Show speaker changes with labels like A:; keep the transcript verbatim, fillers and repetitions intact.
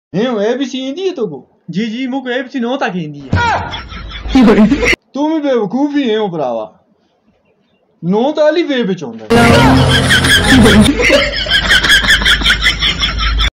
A: Io A B C indi to ko.
B: जी जी मुझे A B C नौ तक हिंदी है।
A: तू भी बेवकूफ ही है ओ भरावा। नौ ताली वे बिच होंदा है।